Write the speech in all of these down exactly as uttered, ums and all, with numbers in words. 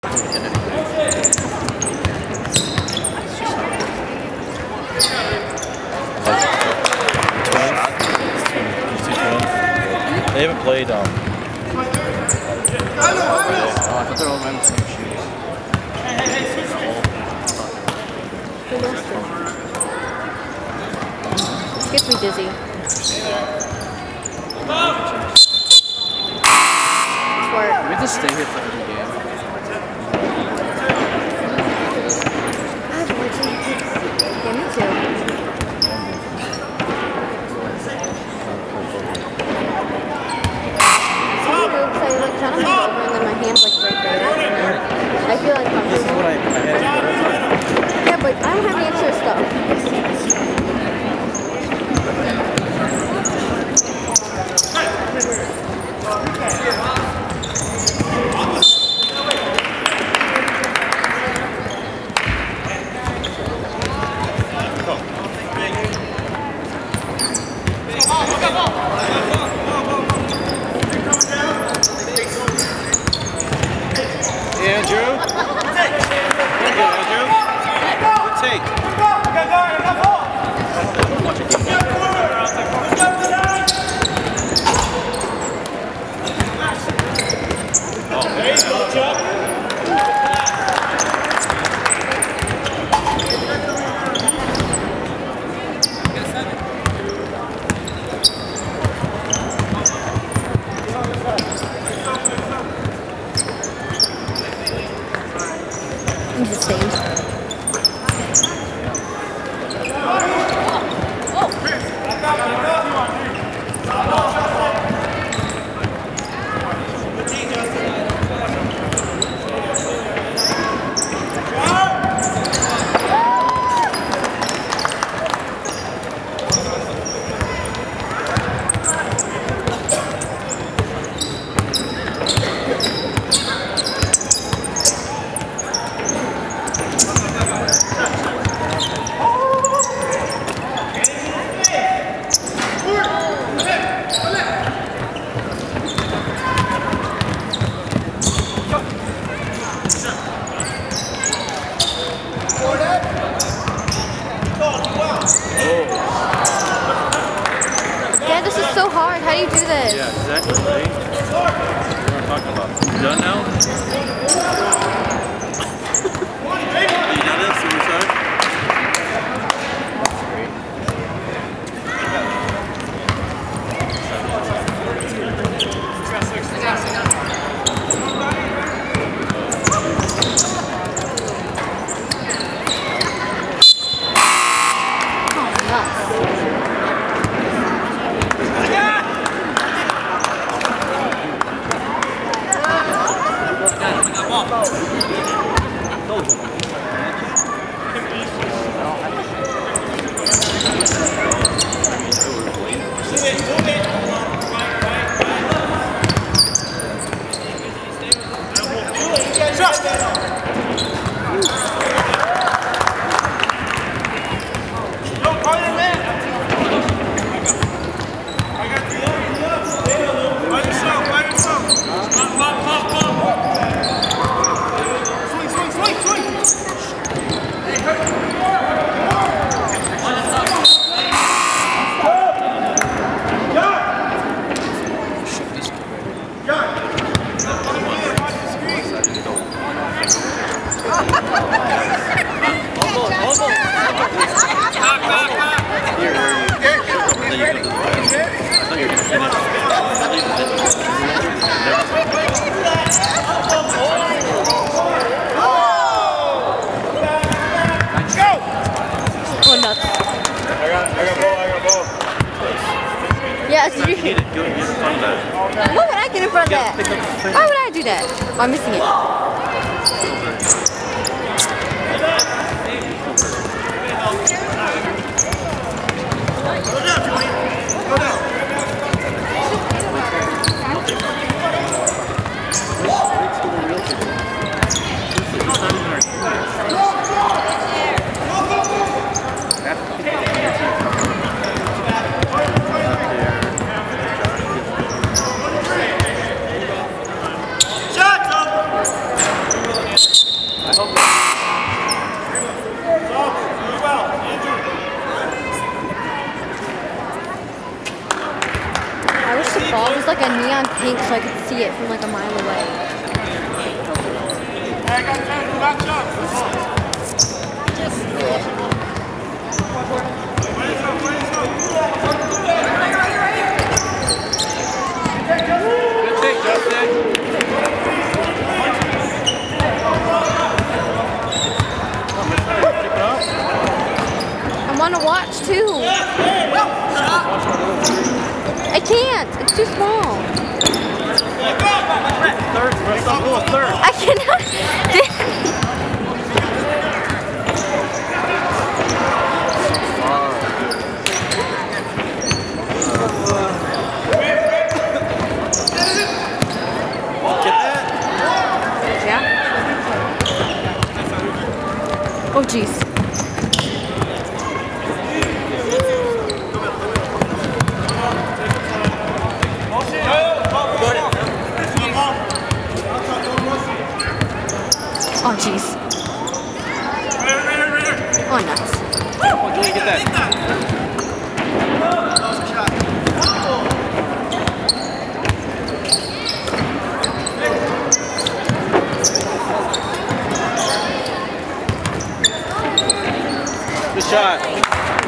They haven't played. Um, Oh, I thought they're all wearing the same shoes. This gets me dizzy. We have to stay here for every game. I'd like to. Yeah, me too. I like kind of move over and then my hands like right there. I feel like this is what I, I had. yeah, but I don't have any extra stuff. Andrew? Good, Andrew. Good take. Oh, there you go, Chuck. He's the same. Yeah, this is so hard. How do you do this? Yeah, exactly, right? That's what I'm talking about. You done now? Are you done now? Suicide? Yes, you get it. Get in front of that. Why would I get in front of that? Why would I do that? Oh, I'm missing it. Go down, Julie. Go down. see it from like a mile away. Hey, I got time to match up. Good take, Justin. I want to watch too. I can't. It's too small. Third, rest on goal, third. I cannot. Yeah. Oh jeez. Oh jeez. Oh nuts. Oh, can you get that? Good shot.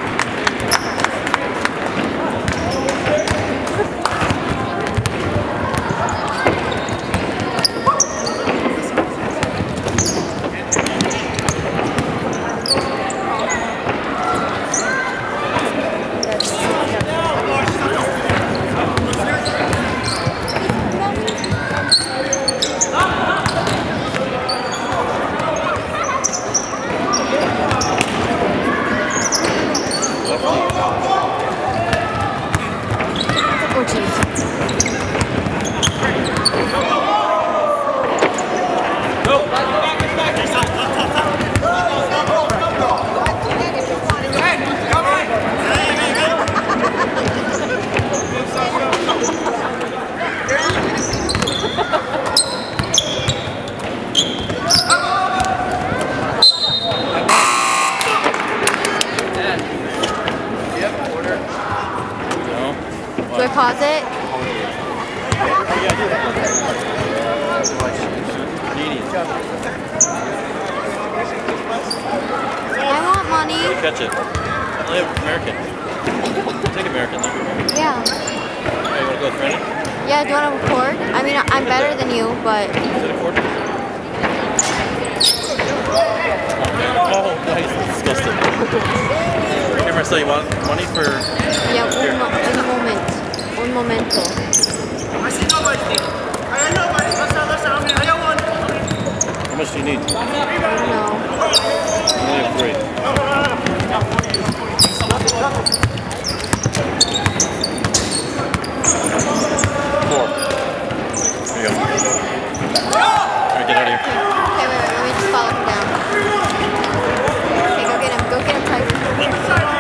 Oh jeez. Do I pause it? I want money. Catch it. I only have American. Take American though. Yeah. Okay, you want to go with Rennie? Yeah, do you want to record? I mean, I'm better than you, but... Is it a quarter? Oh, nice. That's disgusting. Here, Marcel, you want money for... Yeah, un, mo un moment. Un momento. I see nobody. I got nobody. Listen, listen, I'm here. I got one. How much do you need? I don't know. I only have three. Four. There you go. Alright, get out of here. Okay, wait, wait, let me just follow him down. Okay, go get him. Go get him, Tyson.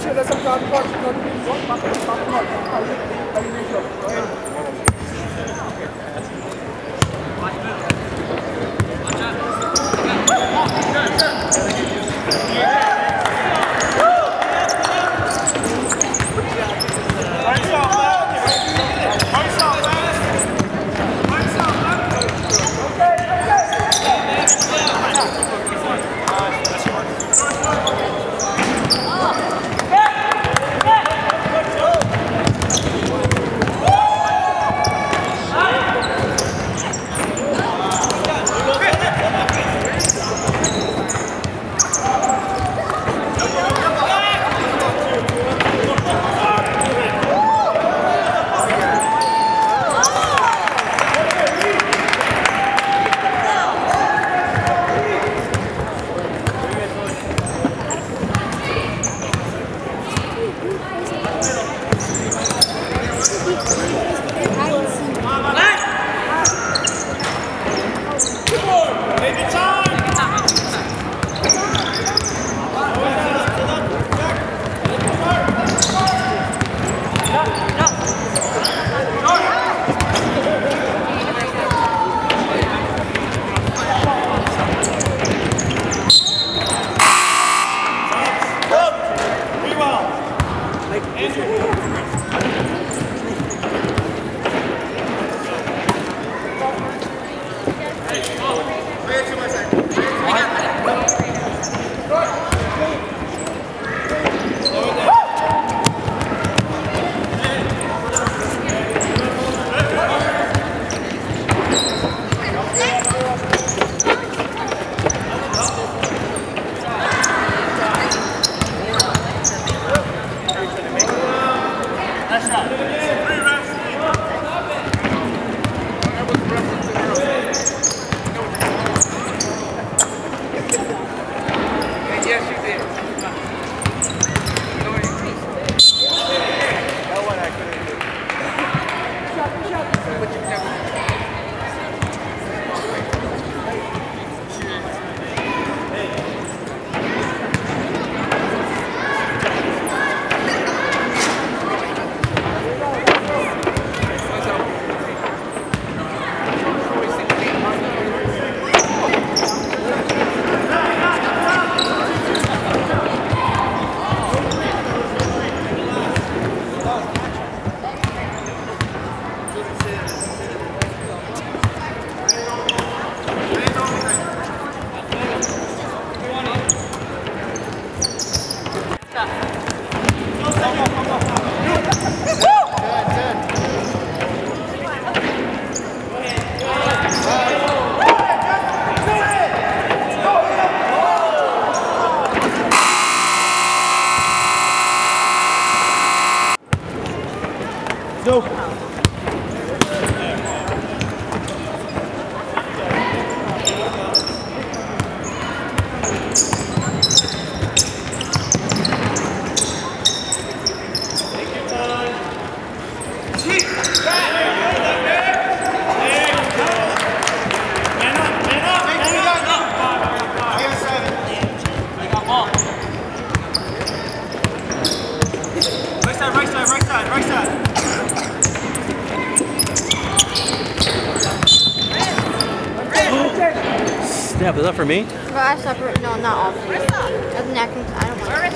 Snap, is that for me? But I separate. No, not all for you. That's napkins. I don't want it.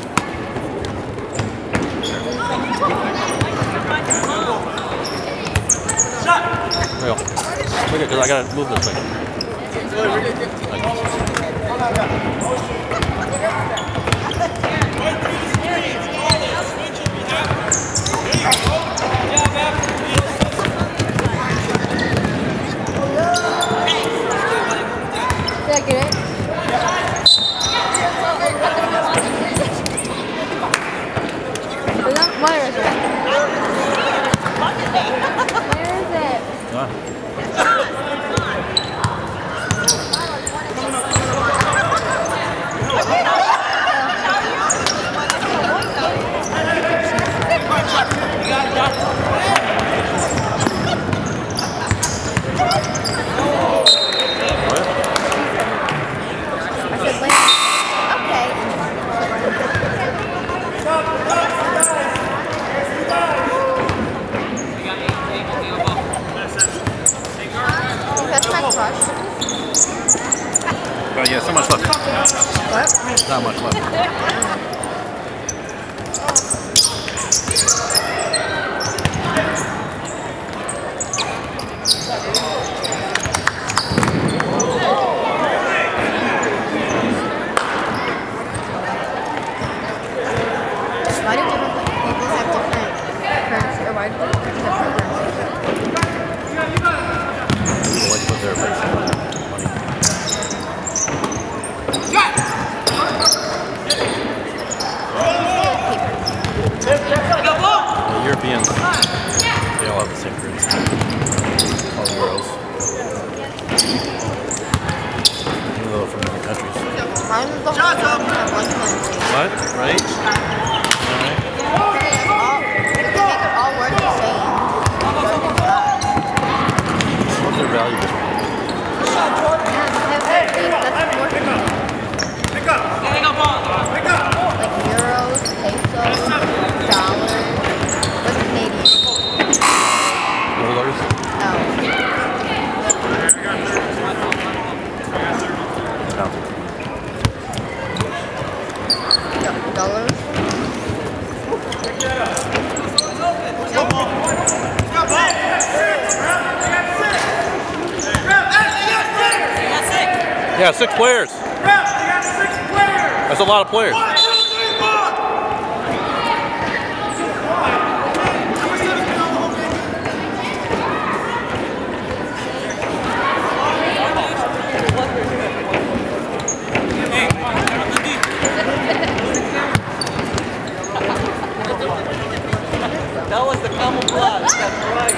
There you go. Look at, because I gotta move this thing. Did I get it? Is that my restaurant? Where is it? Ah. Okay. not much left. Why do different people have different currency, or why do different people have different currency? People like to put their face on money. The Europeans, they all have the same currency. All euros. Even though they're from different countries. Why does the whole world have one currency? What? Right? Alright. All, you can make it all work the same. What's their value different? Yeah, because that's more Pick up. Pick up ball. Pick up. like euros, pesos, dollars. What's Canadian? Dollars? No. No. Dollars? Yeah, six players. That's a lot of players. That was the camouflage, that's right.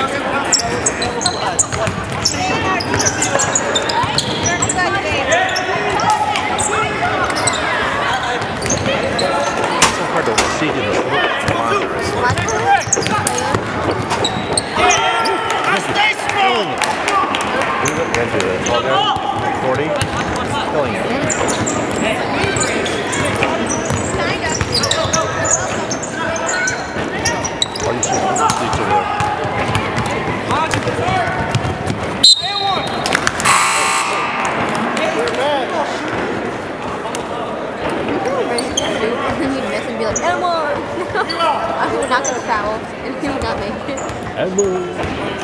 It's so hard to see in this little monitors. forty. Killing it. Why do you choose each of them? And then he'd miss and be like, Edward! I would not get a foul, and he would not make it. Edward.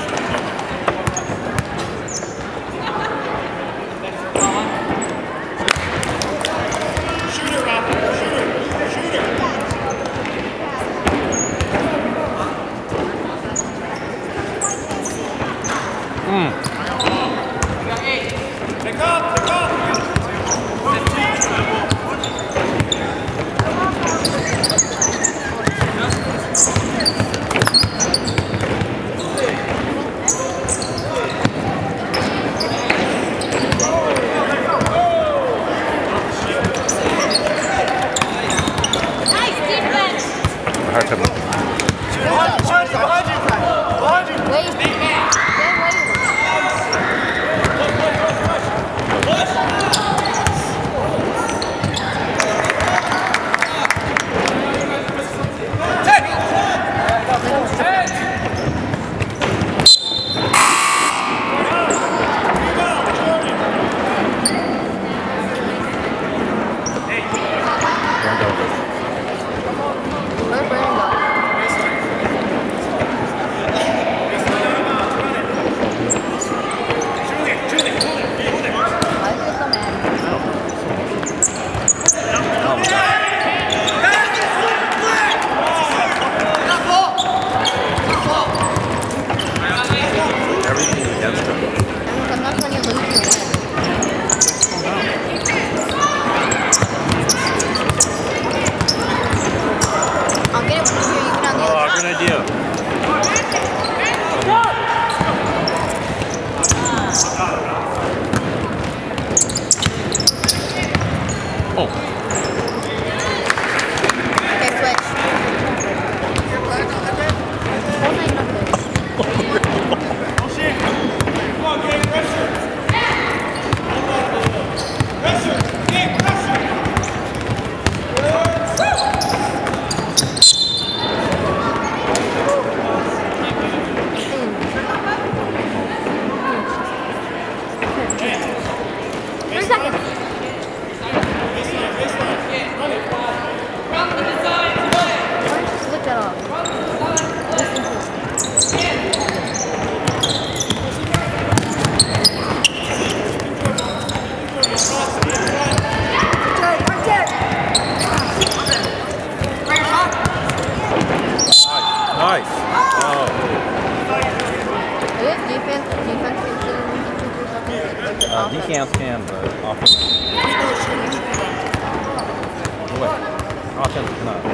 Hard to Wait, wait, wait. Where'd Brandon go? Scans can, but offense. What? Offense is not.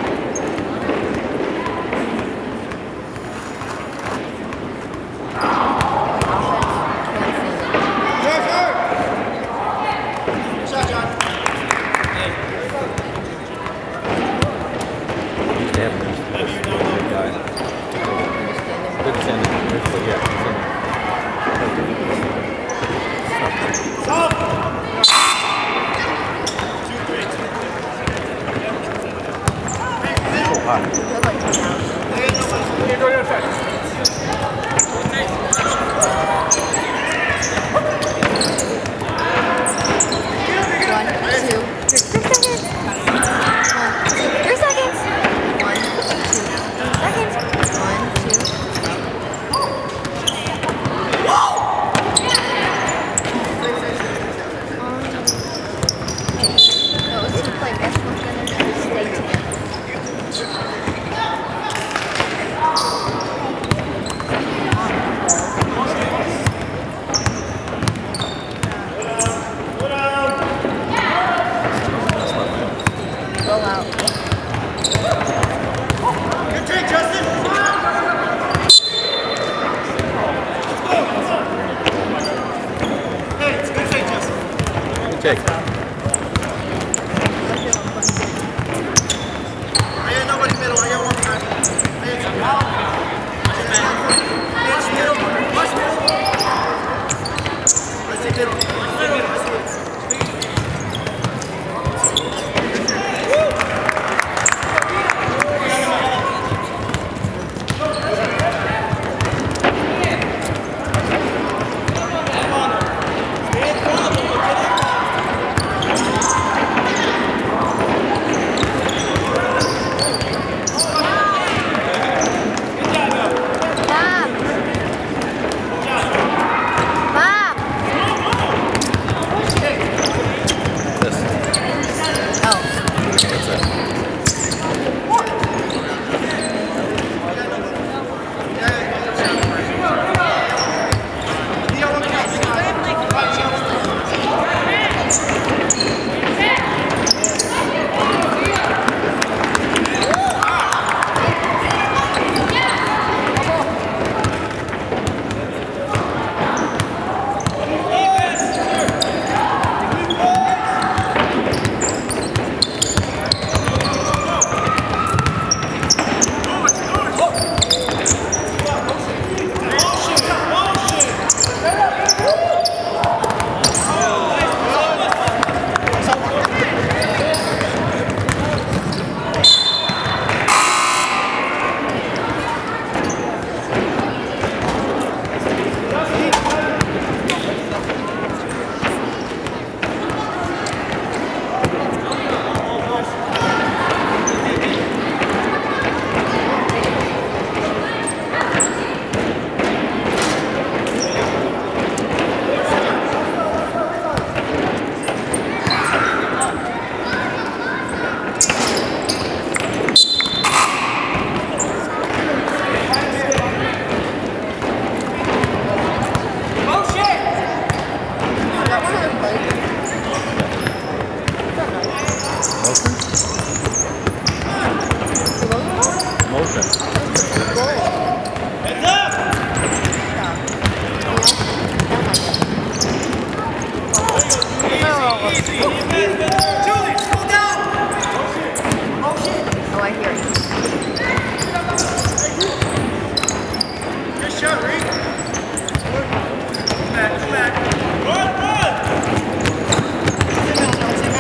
Take.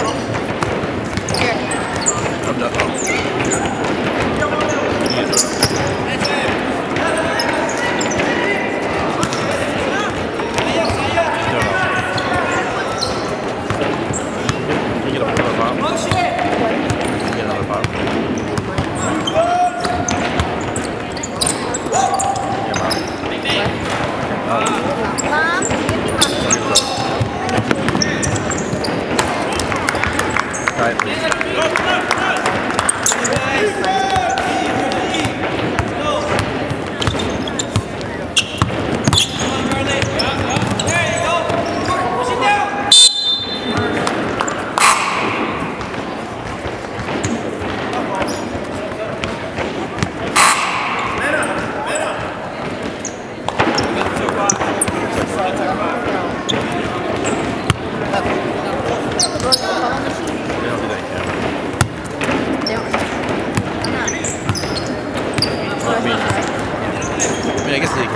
Here.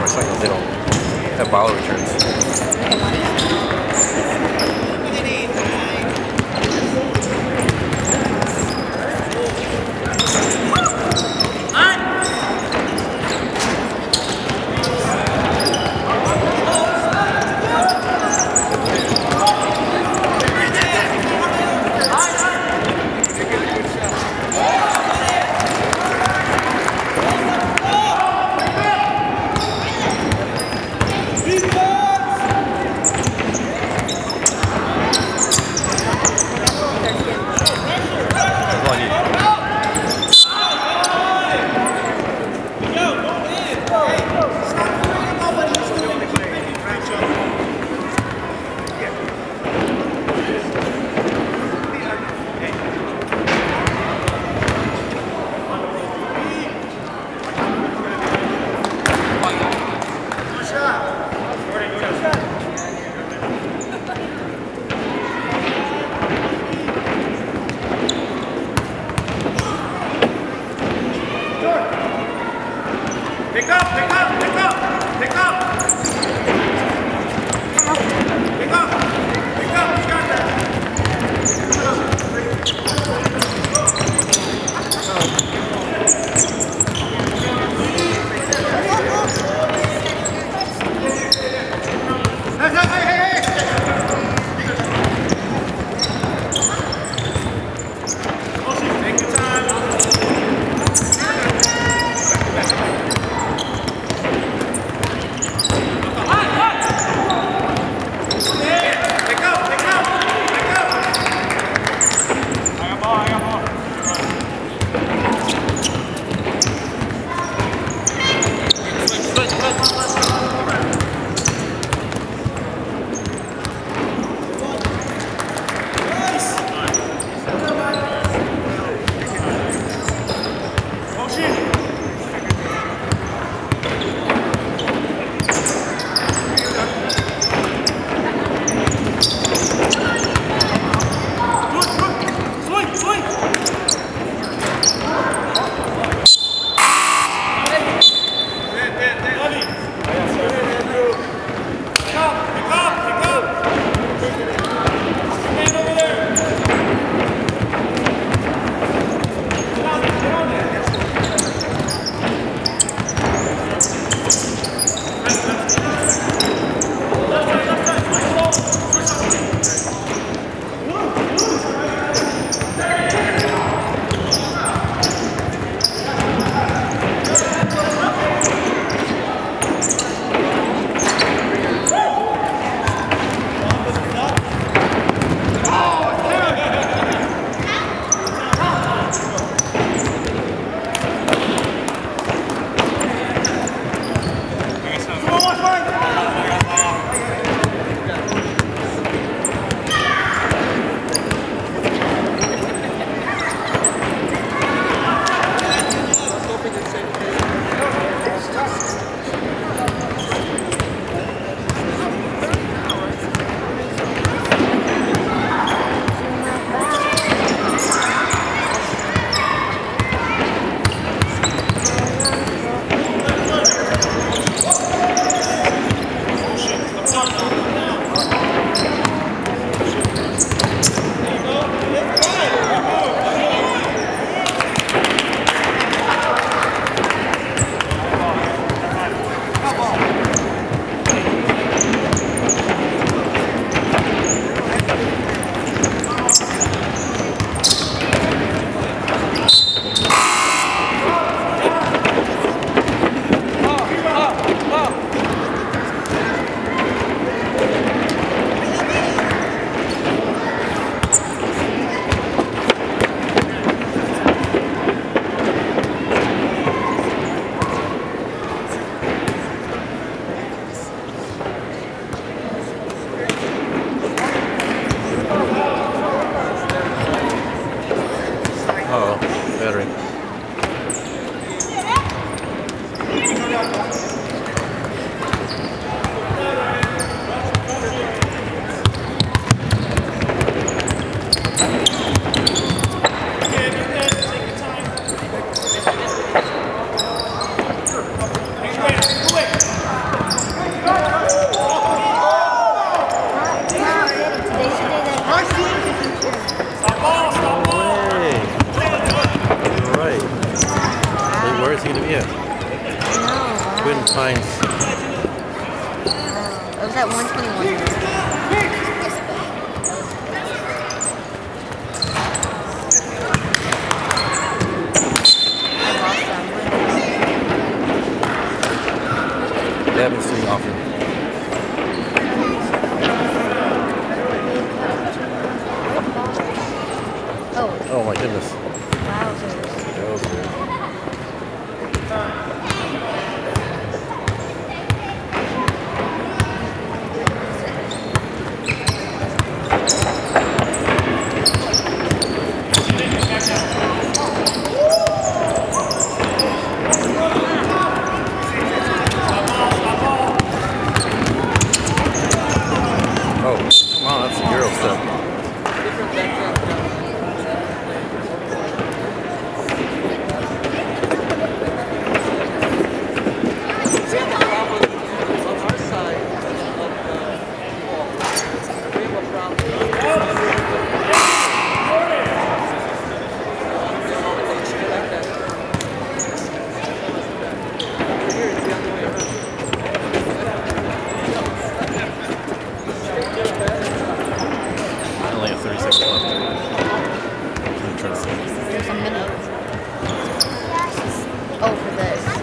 motorcycles, they don't have bottle returns. Pick up, pick up, pick up, pick up. Pick up, pick up, you got that. Hey, hey, hey, hey. Take your time. Where's he gonna be at? No. Twin Pines. It was at one twenty-one. They haven't seen often. Oh. Oh my goodness. Wowzers. That was weird. Oh, come on, that's a Euro step. Only have thirty seconds left. I'm trying to see. There's a minute. Oh, for this.